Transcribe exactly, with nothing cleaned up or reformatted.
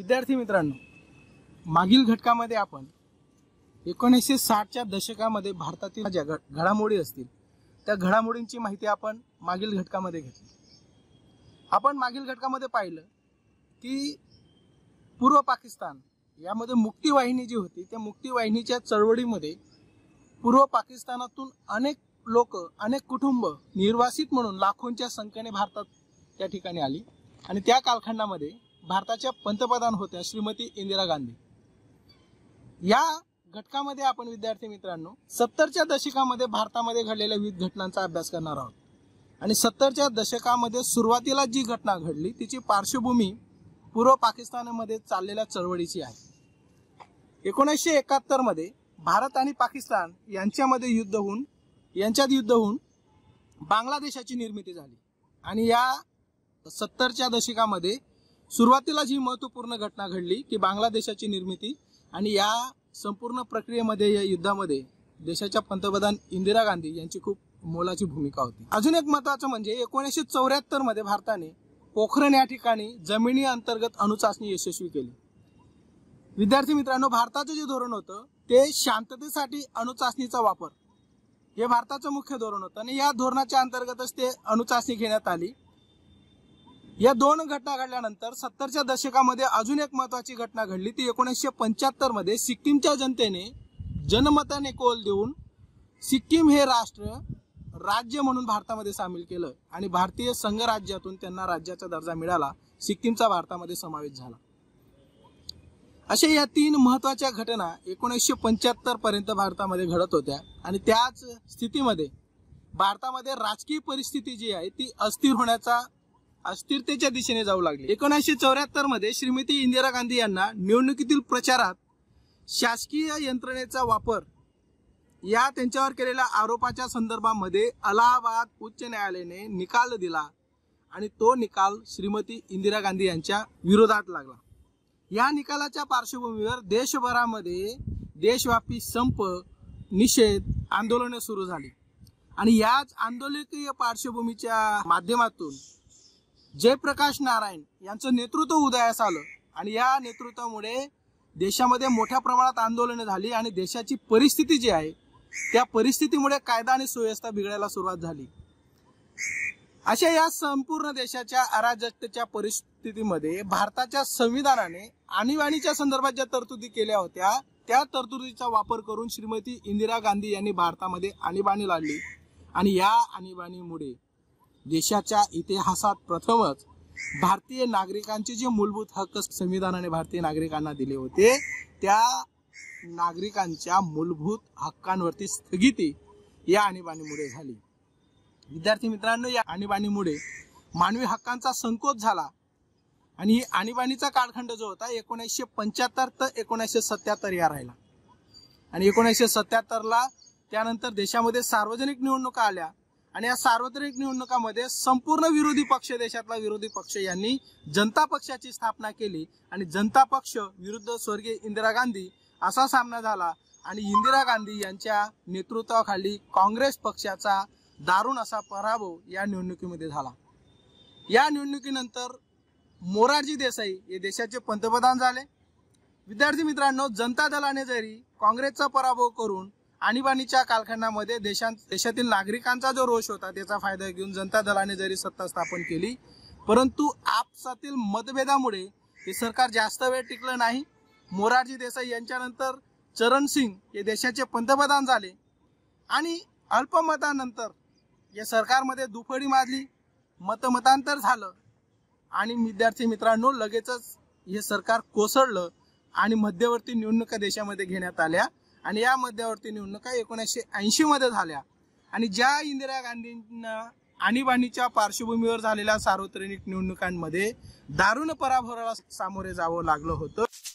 विद्यार्थी मित्रांनो, मागील घटकामध्ये आपण एकोणीसशे साठच्या दशकामध्ये भारतातील ज्या घडामोडी असतील त्या घडामोडींची माहिती आपण मागील घटकामध्ये घेतली। आपण मागील घटकामध्ये पाहिलं की पूर्व पाकिस्तान यामध्ये मुक्ती वाहिनी जी होती त्या मुक्ती वाहिनीच्या चळवळीमध्ये पूर्व पाकिस्तानातून अनेक लोक अनेक कुटुंब निर्वासित म्हणून लाखोंच्या संख्येने भारतात त्या ठिकाणी आली आणि त्या कालखंडामध्ये भारताच्या पंतप्रधान होत्या श्रीमती इंदिरा गांधी। या घटकामध्ये आपण विद्यार्थी मित्रांनो सत्तरच्या दशकामध्ये भारतामध्ये घडलेल्या विविध घटनांचा अभ्यास करणार आहोत आणि सत्तरच्या दशकामध्ये सुरुवातीला जी घटना घडली तिची पार्श्वभूमी पूर्व पाकिस्तानमध्ये चाललेल्या चळवळीची आहे। एकोणीसशे एकाहत्तर मध्ये भारत आणि पाकिस्तान यांच्यामध्ये युद्ध होऊन यांच्यात युद्ध होऊन बांगलादेशाची निर्मिती झाली आणि या सत्तरच्या दशकामध्ये सुरुवातीला जी महत्त्वपूर्ण घटना घडली की बांगलादेशाची निर्मिती आणि या संपूर्ण प्रक्रियेमध्ये या युद्धामध्ये देशाच्या पंतप्रधान इंदिरा गांधी यांची खूप मोलाची भूमिका होती। अजून एक महत्त्वाचं म्हणजे एकोणीसशे चौऱ्याहत्तर मध्ये भारताने पोखरण या ठिकाणी जमिनी अंतर्गत अणुचाचणी यशस्वी केली। विद्यार्थी मित्रांनो, भारताचं जे धोरण होतं ते शांततेसाठी अणुचाचणीचा वापर हे भारताचं मुख्य धोरण होतं आणि या धोरणाच्या अंतर्गतच ते अणुचाचणी घेण्यात आली। या दोन घटना घडल्यानंतर सत्तरच्या दशकामध्ये अजून एक महत्त्वाची घटना घडली ती एकोणीसशे पंच्याहत्तर मध्ये सिक्कीमच्या जनतेने जनमताने कौल देऊन सिक्कीम हे राष्ट्र राज्य म्हणून भारतामध्ये सामील केलं आणि भारतीय संघराज्यातून त्यांना राज्याचा दर्जा मिळाला। सिक्कीमचा भारतामध्ये समावेश झाला। अशा या तीन महत्त्वाच्या घटना एकोणीसशे पंच्याहत्तर पर्यंत भारतामध्ये घडत होत्या आणि त्याच स्थितीमध्ये भारतामध्ये राजकीय परिस्थिती जी आहे ती अस्थिर होण्याचा अस्थिरतेच्या दिशेने जाऊ लागली। एकोणीसशे चौऱ्याहत्तर मध्ये श्रीमती इंदिरा गांधी यांना निवडणुकीतील प्रचारात शासकीय यंत्रणेचा वापर या त्यांच्यावर केलेल्या आरोपाच्या संदर्भामध्ये अलाहाबाद उच्च न्यायालयाने निकाल दिला आणि तो निकाल श्रीमती इंदिरा गांधी यांच्या विरोधात लागला। या निकालाच्या पार्श्वभूमीवर देशभरामध्ये देशव्यापी संप निषेध आंदोलने सुरू झाली आणि याच आंदोलकीय पार्श्वभूमीच्या माध्यमातून जयप्रकाश नारायण यांचं नेतृत्व उदयास आलं आणि या नेतृत्वामुळे देशामध्ये मोठ्या प्रमाणात आंदोलने झाली आणि देशाची परिस्थिती जी आहे त्या परिस्थितीमुळे कायदा आणि सुव्यवस्था बिघडायला सुरुवात झाली। अशा या संपूर्ण देशाच्या अराजकतेच्या परिस्थितीमध्ये भारताच्या संविधानाने आणीबाणीच्या संदर्भात ज्या तरतुदी केल्या होत्या त्या तरतुदीचा वापर करून श्रीमती इंदिरा गांधी यांनी भारतामध्ये आणीबाणी लादली आणि या आणीबाणीमुळे देशाच्या इतिहासात प्रथमच भारतीय नागरिकांचे जे मूलभूत हक्क संविधानाने भारतीय नागरिकांना दिले होते त्या नागरिकांच्या मूलभूत हक्कांवरती स्थगिती या आणीबाणीमुळे झाली। विद्यार्थी मित्रांनो, या आणीबाणीमुळे मानवी हक्कांचा संकोच झाला आणि ही आणीबाणीचा कालखंड जो होता एकोणीसशे पंच्याहत्तर ते एकोणीसशे सत्याहत्तर या राहिला आणि एकोणीसशे सत्याहत्तर ला त्यानंतर देशामध्ये सार्वजनिक निवडणुका आल्या आणि या सार्वत्रिक निवडणुकामध्ये संपूर्ण विरोधी पक्ष देशातला विरोधी पक्ष यांनी जनता पक्षाची स्थापना केली आणि जनता पक्ष विरुद्ध स्वर्गीय इंदिरा गांधी असा सामना झाला आणि इंदिरा गांधी यांच्या नेतृत्वाखाली काँग्रेस पक्षाचा दारुण असा पराभव या निवडणुकीमध्ये झाला। या निवडणुकीनंतर मोरारजी देसाई हे देशाचे पंतप्रधान झाले। विद्यार्थी मित्रांनो, जनता दलाने जरी काँग्रेसचा पराभव करून आणीबाणीच्या कालखंडामध्ये देशां देशातील नागरिकांचा जो रोष होता त्याचा फायदा घेऊन जनता दलाने जरी सत्ता स्थापन केली परंतु आपसातील मतभेदामुळे हे सरकार जास्त वेळ टिकलं नाही। मोरारजी देसाई यांच्यानंतर चरण सिंग हे देशाचे पंतप्रधान झाले आणि अल्पमतानंतर या सरकारमध्ये दुफळी माजली, मतमतांतर झालं आणि विद्यार्थी मित्रांनो लगेचच हे सरकार कोसळलं आणि मध्यवर्ती निवडणुका देशामध्ये घेण्यात आल्या आणि या मध्यवर्ती निवडणुका एकोणीसशे ऐंशी मध्ये झाल्या आणि ज्या इंदिरा गांधींना आणीबाणीच्या पार्श्वभूमीवर झालेल्या सार्वत्रिक निवडणुकांमध्ये दारुण पराभवाला सामोरे जावं लागलं होतं।